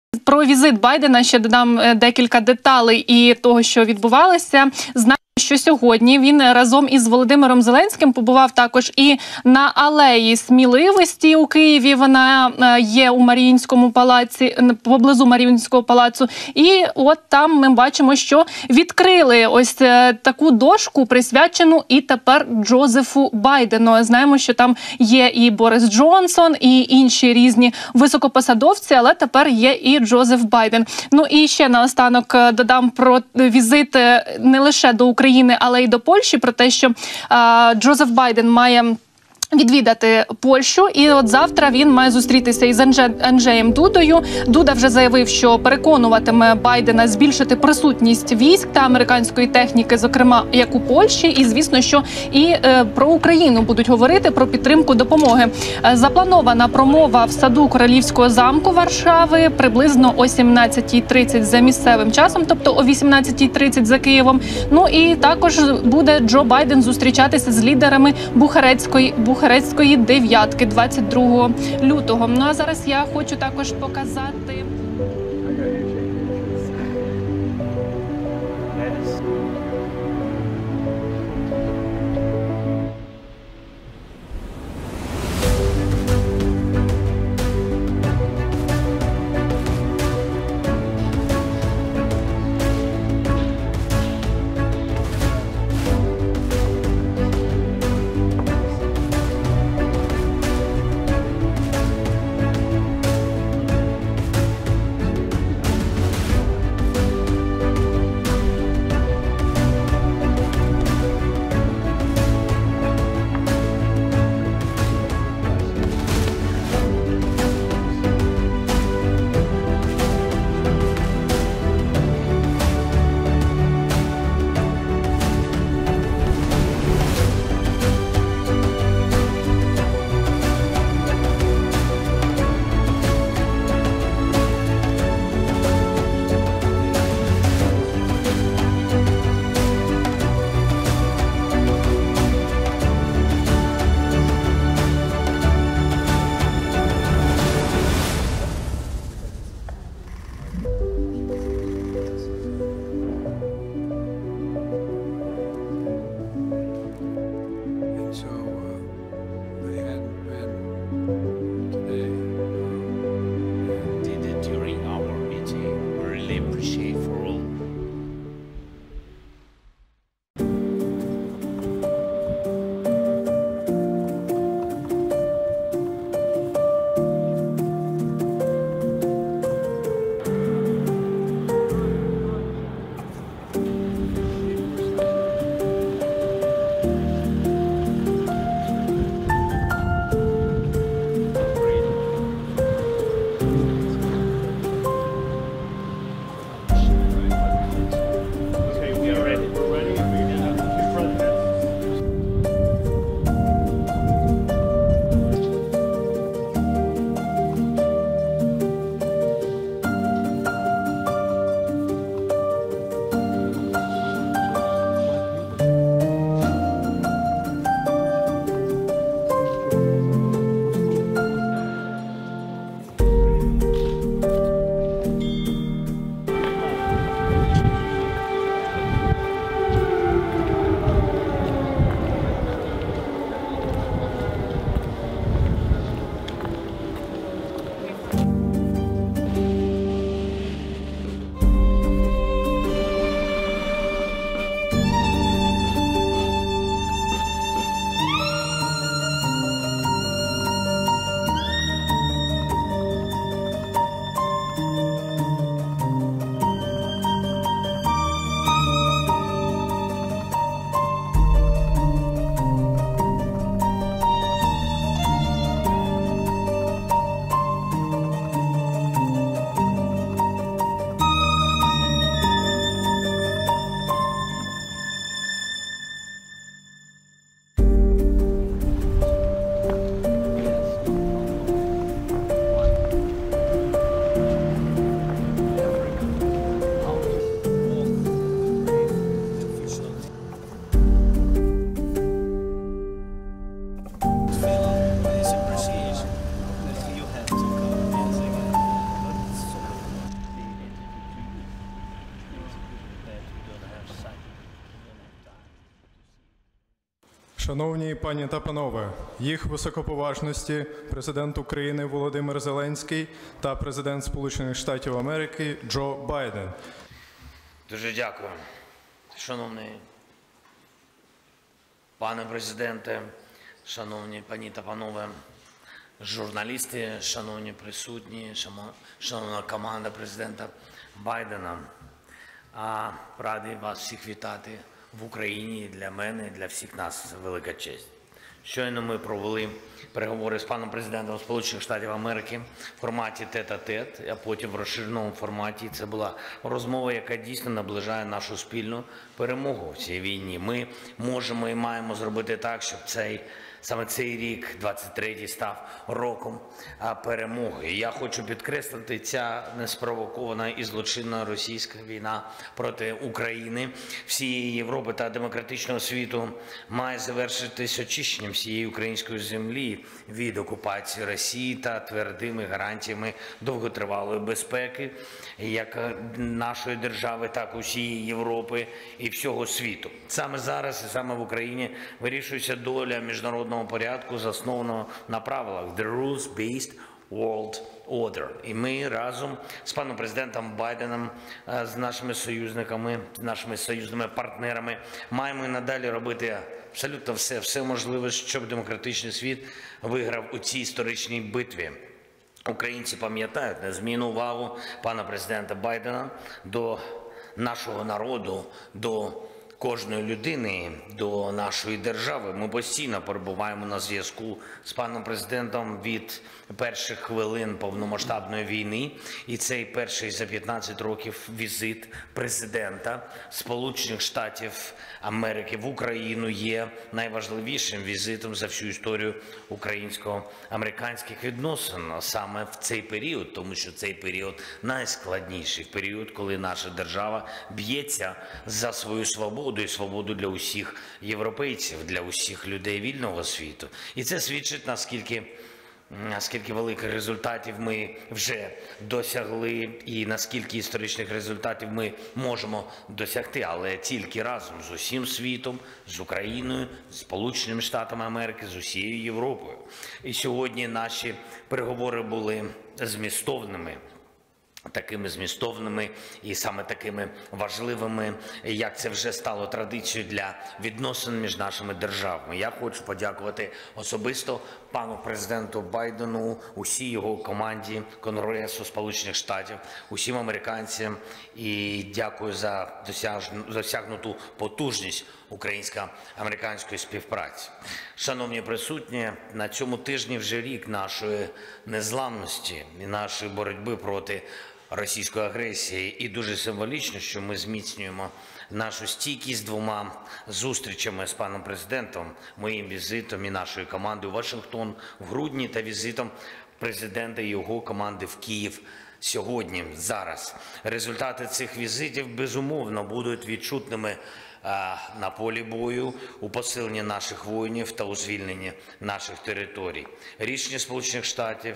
Про візит Байдена ще додам декілька деталей і того, що відбувалося. Що сьогодні він разом із Володимиром Зеленським побував також і на Алеї Сміливості у Києві. Вона є у Маріїнському палаці, поблизу Маріїнського палацу. І от там ми бачимо, що відкрили ось таку дошку, присвячену і тепер Джозефу Байдену. Знаємо, що там є і Борис Джонсон, і інші різні високопосадовці, але тепер є і Джозеф Байден. Ну і ще наостанок додам про візит не лише до України, але й до Польщі, про те, що Джозеф Байден має відвідати Польщу, і от завтра він має зустрітися із Анджеєм Дудою. Дуда вже заявив, що переконуватиме Байдена збільшити присутність військ та американської техніки, зокрема, як у Польщі, і, звісно, що і про Україну будуть говорити, про підтримку допомоги. Запланована промова в саду Королівського замку Варшави приблизно о 17:30 за місцевим часом, тобто о 18:30 за Києвом. Ну і також буде Джо Байден зустрічатися з лідерами Бухарестської дев'ятки 22 лютого. Ну а зараз я хочу також показати... Шановні пані та панове, їх високоповажності президент України Володимир Зеленський та президент Сполучених Штатів Америки Джо Байден. Дуже дякую. Шановний пане президенте, шановні пані та панове журналісти, шановні присутні, шановна команда президента Байдена. Радий вас всіх вітати в Україні. Для мене, для всіх нас велика честь. Щойно ми провели переговори з паном президентом Сполучених Штатів Америки в форматі тет-а-тет, а потім в розширеному форматі. Це була розмова, яка дійсно наближає нашу спільну перемогу в цій війні. Ми можемо і маємо зробити так, щоб саме цей рік, 23-й, став роком перемоги. І я хочу підкреслити, ця неспровокована і злочинна російська війна проти України, всієї Європи та демократичного світу має завершитись очищенням всієї української землі від окупації Росії та твердими гарантіями довготривалої безпеки як нашої держави, так і усієї Європи і всього світу. Саме зараз і саме в Україні вирішується доля міжнародного порядку, заснованого на правилах The Rules-Based World Order. І ми разом з паном президентом Байденом, з нашими союзниками, з нашими союзними партнерами маємо і надалі робити абсолютно все можливе, щоб демократичний світ виграв у цій історичній битві. Українці пам'ятають незмінну увагу пана президента Байдена до нашого народу, до кожної людини, до нашої держави. Ми постійно перебуваємо на зв'язку з паном президентом від перших хвилин повномасштабної війни. І цей перший за 15 років візит президента Сполучених Штатів Америки в Україну є найважливішим візитом за всю історію українсько-американських відносин. Саме в цей період, тому що цей період найскладніший період, коли наша держава б'ється за свою свободу і свободу для усіх європейців, для усіх людей вільного світу. І це свідчить, наскільки великих результатів ми вже досягли і наскільки історичних результатів ми можемо досягти, але тільки разом з усім світом, з Україною, з Сполученими Штатами Америки, з усією Європою. І сьогодні наші переговори були змістовними. Такими змістовними і саме такими важливими, як це вже стало традицією для відносин між нашими державами. Я хочу подякувати особисто пану президенту Байдену, усій його команді Конгресу Сполучених Штатів, усім американцям і дякую за досягнуту потужність українсько-американської співпраці. Шановні присутні, на цьому тижні вже рік нашої незламності і нашої боротьби проти російської агресії. І дуже символічно, що ми зміцнюємо нашу стійкість двома зустрічами з паном президентом, моїм візитом і нашою командою в Вашингтон в грудні та візитом президента і його команди в Київ сьогодні, зараз. Результати цих візитів, безумовно, будуть відчутними на полі бою, у посиленні наших воїнів та у звільненні наших територій. Рішення Сполучених Штатів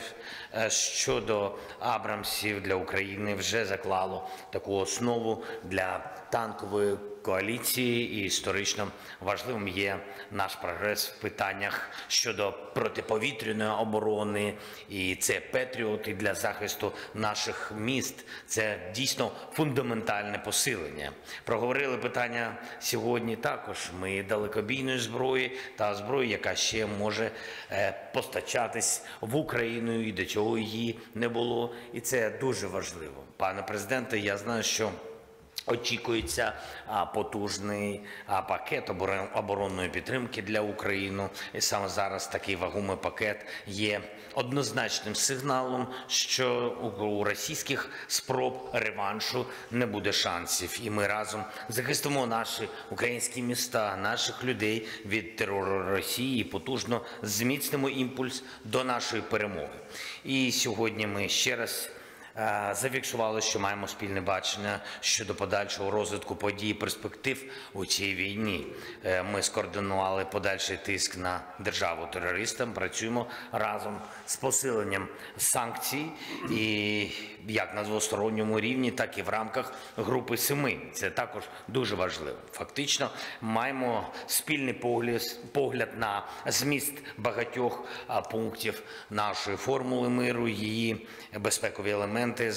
щодо Абрамсів для України вже заклало таку основу для танкової коаліції, і історично важливим є наш прогрес в питаннях щодо протиповітряної оборони, і це Петріоти для захисту наших міст. Це дійсно фундаментальне посилення. Проговорили питання сьогодні також ми далекобійної зброї та зброї, яка ще може постачатись в Україну, і до цього її не було. І це дуже важливо. Пане президенте, я знаю, що очікується потужний пакет оборонної підтримки для України. І саме зараз такий вагомий пакет є однозначним сигналом, що у російських спроб реваншу не буде шансів. І ми разом захистимо наші українські міста, наших людей від терору Росії і потужно зміцнимо імпульс до нашої перемоги. І сьогодні ми ще раз зафіксували, що маємо спільне бачення щодо подальшого розвитку подій і перспектив у цій війні. Ми скоординували подальший тиск на державу-терористам, працюємо разом з посиленням санкцій і як на двосторонньому рівні, так і в рамках Групи Семи. Це також дуже важливо. Фактично маємо спільний погляд на зміст багатьох пунктів нашої формули миру, її безпекові елементи,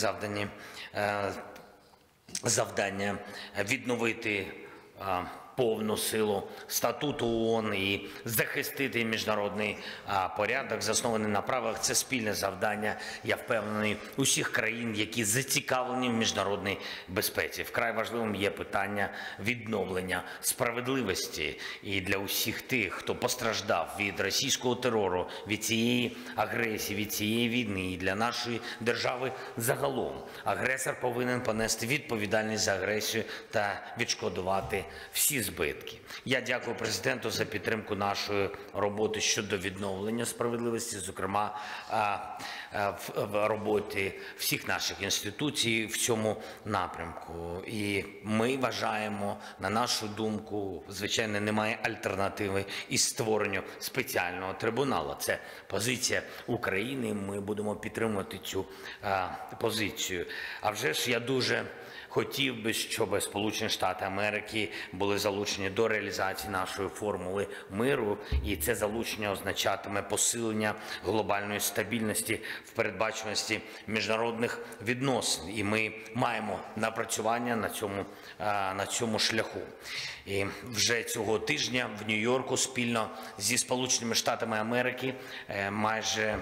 завдання відновити повну силу статуту ООН і захистити міжнародний порядок, заснований на правилах. Це спільне завдання, я впевнений, усіх країн, які зацікавлені в міжнародній безпеці. Вкрай важливим є питання відновлення справедливості і для усіх тих, хто постраждав від російського терору, від цієї агресії, від цієї війни, і для нашої держави загалом. Агресор повинен понести відповідальність за агресію та відшкодувати всі збитки. Я дякую президенту за підтримку нашої роботи щодо відновлення справедливості, зокрема в роботі всіх наших інституцій в цьому напрямку. І ми вважаємо, на нашу думку, звичайно, немає альтернативи із створенню спеціального трибуналу. Це позиція України, ми будемо підтримувати цю позицію. А вже ж я дуже хотів би, щоб Сполучені Штати Америки були залучені до реалізації нашої формули миру, і це залучення означатиме посилення глобальної стабільності в передбачуваності міжнародних відносин. І ми маємо напрацювання на цьому шляху. І вже цього тижня в Нью-Йорку спільно зі Сполученими Штатами Америки майже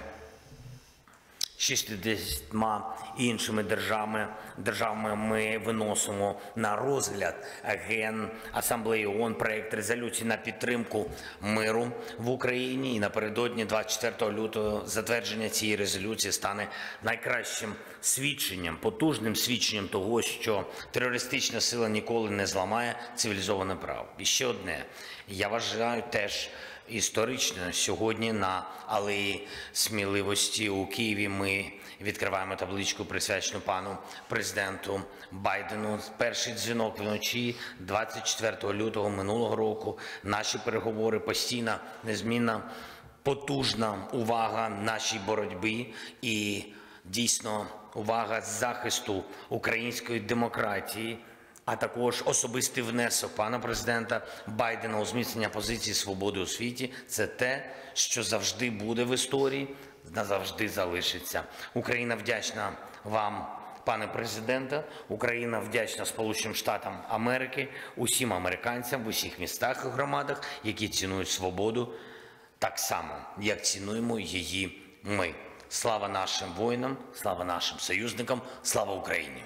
60 іншими державами ми виносимо на розгляд Генасамблеї ООН проект резолюції на підтримку миру в Україні. І напередодні 24 лютого затвердження цієї резолюції стане найкращим свідченням, потужним свідченням того, що терористична сила ніколи не зламає цивілізоване право. І ще одне. Я вважаю теж історично, сьогодні на Алеї Сміливості у Києві ми відкриваємо табличку, присвячену пану президенту Байдену. Перший дзвінок вночі 24 лютого минулого року. Наші переговори постійна, незмінна, потужна увага нашій боротьбі і дійсно увага захисту української демократії, а також особистий внесок пана президента Байдена у зміцнення позиції свободи у світі. Це те, що завжди буде в історії, назавжди залишиться. Україна вдячна вам, пане президенте. Україна вдячна Сполученим Штатам Америки, усім американцям в усіх містах і громадах, які цінують свободу так само, як цінуємо її ми. Слава нашим воїнам, слава нашим союзникам, слава Україні!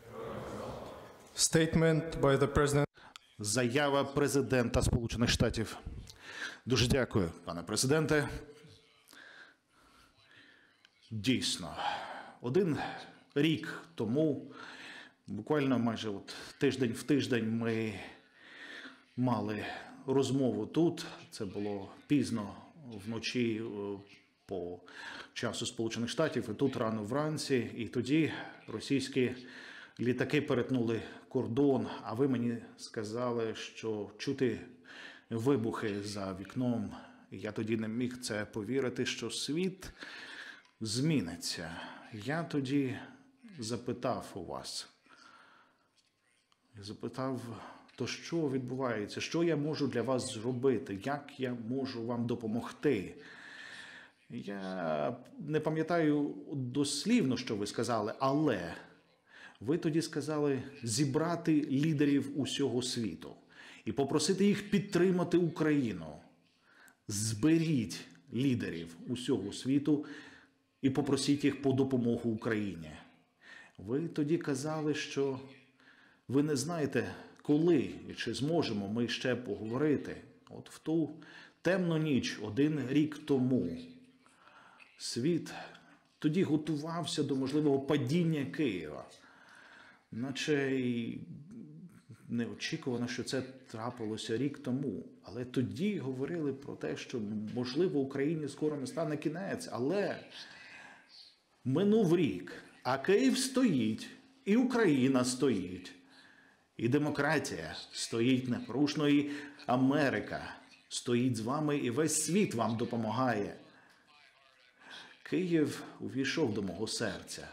Statement by the President. Заява президента Сполучених Штатів. Дуже дякую, пане президенте. Дійсно, 1 рік тому, буквально майже тиждень в тиждень, ми мали розмову тут. Це було пізно вночі по часу Сполучених Штатів, і тут рано вранці. І тоді російські літаки перетнули кордон, а ви мені сказали, що чути вибухи за вікном. Я тоді не міг це повірити, що світ зміниться. Я тоді запитав у вас, то що відбувається, що я можу для вас зробити, як я можу вам допомогти. Я не пам'ятаю дослівно, що ви сказали, але ви тоді сказали зібрати лідерів усього світу і попросити їх підтримати Україну. Зберіть лідерів усього світу і попросіть їх по допомогу Україні. Ви тоді казали, що ви не знаєте, коли і чи зможемо ми ще поговорити. От в ту темну ніч, 1 рік тому, світ тоді готувався до можливого падіння Києва. Наче й неочікувано, що це трапилося рік тому. Але тоді говорили про те, що, можливо, Україні скоро не стане кінець. Але минув рік. А Київ стоїть, і Україна стоїть, і демократія стоїть непорушно, і Америка стоїть з вами, і весь світ вам допомагає. Київ увійшов до мого серця.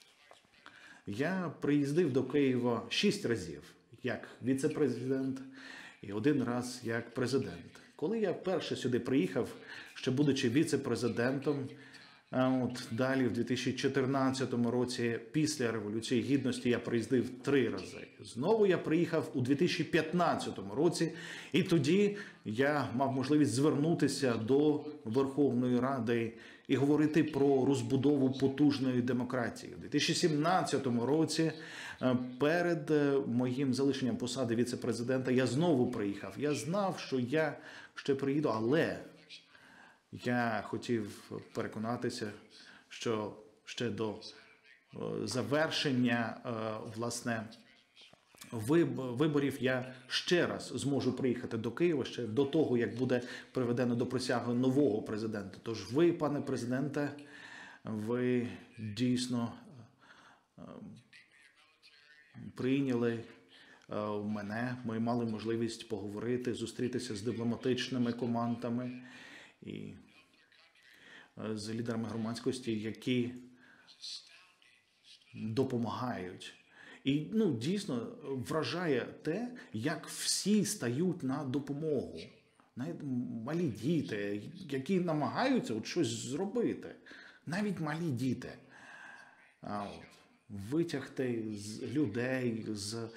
Я приїздив до Києва 6 разів, як віце-президент, і 1 раз як президент. Коли я вперше сюди приїхав, ще будучи віце-президентом, далі в 2014 році, після Революції Гідності, я приїздив 3 рази. Знову я приїхав у 2015 році, і тоді я мав можливість звернутися до Верховної Ради і говорити про розбудову потужної демократії. У 2017 році, перед моїм залишенням посади віце-президента, я знову приїхав. Я знав, що я ще приїду, але я хотів переконатися, що ще до завершення, власне, виборів я ще раз зможу приїхати до Києва, ще до того, як буде приведено до присяги нового президента. Тож ви, пане президенте, ви дійсно прийняли мене, ми мали можливість поговорити, зустрітися з дипломатичними командами і з лідерами громадськості, які допомагають. І дійсно вражає те, як всі стають на допомогу. Навіть малі діти, які намагаються щось зробити. Навіть малі діти. Витягти з людей, з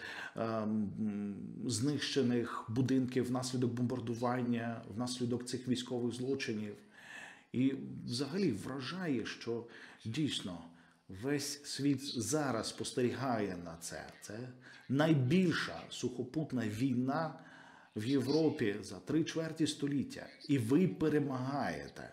знищених будинків внаслідок бомбардування, внаслідок цих військових злочинів. І взагалі вражає, що дійсно весь світ зараз спостерігає на це. Це найбільша сухопутна війна в Європі за 3/4 століття. І ви перемагаєте.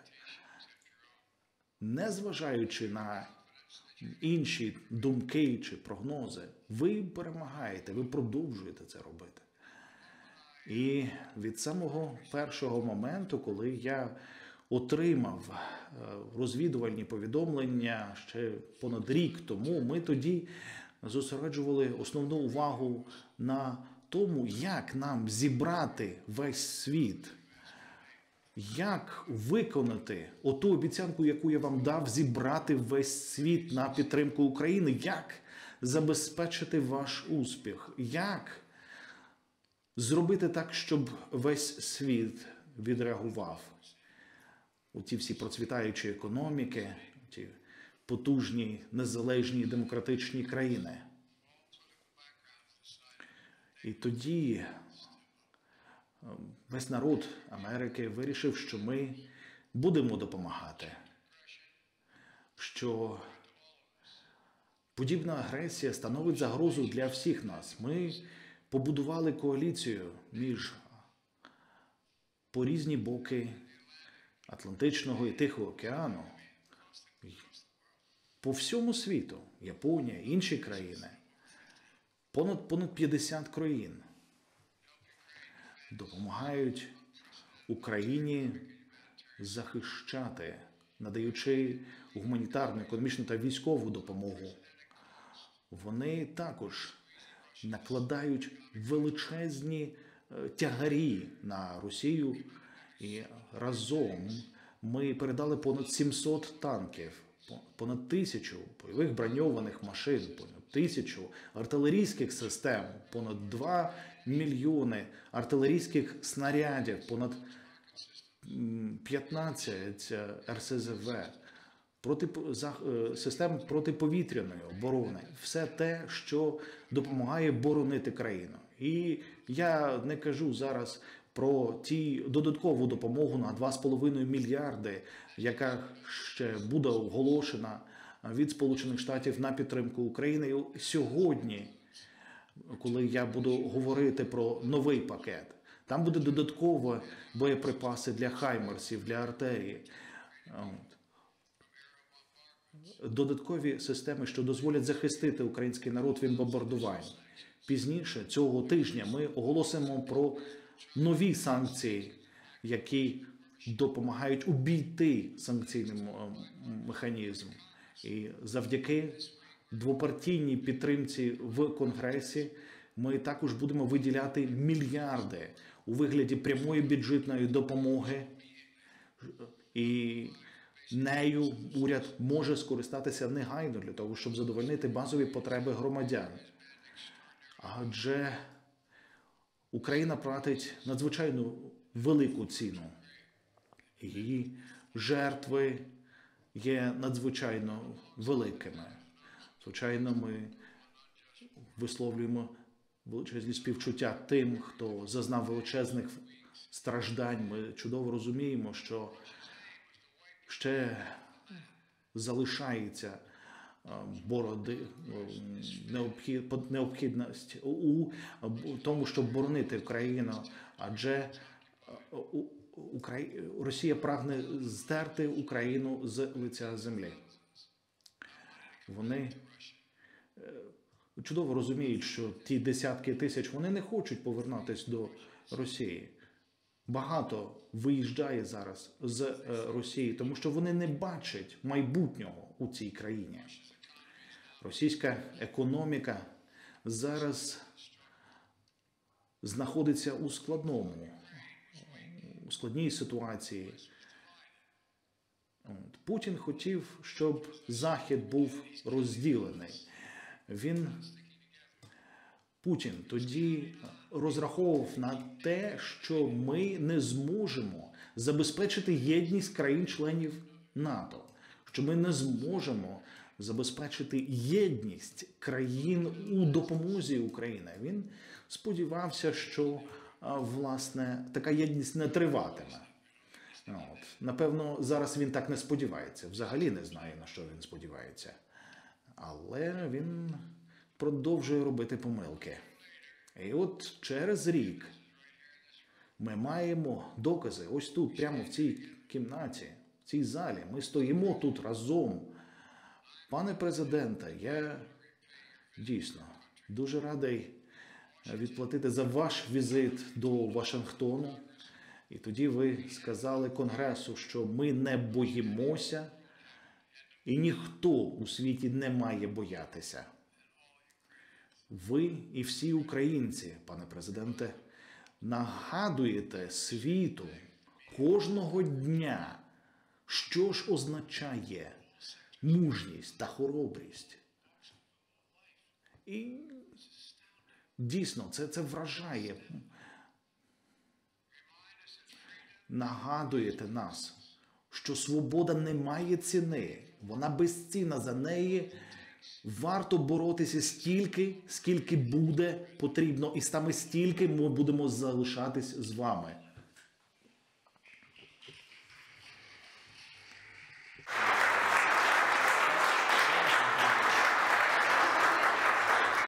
Незважаючи на інші думки чи прогнози, ви перемагаєте, ви продовжуєте це робити. І від самого першого моменту, коли я отримав розвідувальні повідомлення ще понад рік тому, ми тоді зосереджували основну увагу на тому, як нам зібрати весь світ, як виконати оту обіцянку, яку я вам дав, зібрати весь світ на підтримку України, як забезпечити ваш успіх, як зробити так, щоб весь світ відреагував. Ті всі процвітаючі економіки, ті потужні, незалежні, демократичні країни. І тоді весь народ Америки вирішив, що ми будемо допомагати, що подібна агресія становить загрозу для всіх нас. Ми побудували коаліцію по різні боки Атлантичного і Тихого океану, по всьому світу, Японія, інші країни, понад 50 країн допомагають Україні захищати, надаючи гуманітарну, економічну та військову допомогу. Вони також накладають величезні тягарі на Росію, і разом ми передали понад 700 танків, понад 1000 бойових броньованих машин, понад 1000 артилерійських систем, понад 2 мільйони артилерійських снарядів, понад 15 РСЗВ, систем протиповітряної оборони. Все те, що допомагає боронити країну. І я не кажу зараз про додаткову допомогу на 2,5 мільярди, яка ще буде оголошена від Сполучених Штатів на підтримку України. І сьогодні, коли я буду говорити про новий пакет, там буде додаткові боєприпаси для хаймерсів, для артилерії. Додаткові системи, що дозволять захистити український народ від бомбардувань. Пізніше цього тижня ми оголосимо про нові санкції, які допомагають обійти санкційний механізм. І завдяки двопартійній підтримці в Конгресі ми також будемо виділяти мільярди у вигляді прямої бюджетної допомоги. І нею уряд може скористатися негайно для того, щоб задовольнити базові потреби громадян. Адже Україна платить надзвичайно велику ціну. Її жертви є надзвичайно великими. Звичайно, ми висловлюємо величезні співчуття тим, хто зазнав величезних страждань. Ми чудово розуміємо, що ще залишається необхідність у тому, щоб боронити Україну, адже Росія прагне здерти Україну з лиця землі. Вони чудово розуміють, що ті десятки тисяч, вони не хочуть повернутися до Росії. Багато виїжджає зараз з Росії, тому що вони не бачать майбутнього у цій країні. Російська економіка зараз знаходиться у складній ситуації. Путін хотів, щоб Захід був розділений. Путін тоді розраховував на те, що ми не зможемо забезпечити єдність країн-членів НАТО, що ми не зможемо забезпечити єдність країн у допомозі Україні. Він сподівався, що, власне, така єдність не триватиме. Напевно, зараз він так не сподівається. Взагалі не знає, на що він сподівається. Але він продовжує робити помилки. І от через рік ми маємо докази ось тут, прямо в цій кімнаті, в цій залі. Ми стоїмо тут разом. Пане президенте, я дійсно дуже радий відплатити за ваш візит до Вашингтону. І тоді ви сказали Конгресу, що ми не боїмося, і ніхто у світі не має боятися. Ви і всі українці, пане президенте, нагадуєте світу кожного дня, що ж означає мужність та хоробрість. І дійсно, це вражає. Нагадуєте нас, що свобода не має ціни, вона безцінна, за неї варто боротися стільки, скільки буде потрібно, і саме стільки ми будемо залишатись з вами.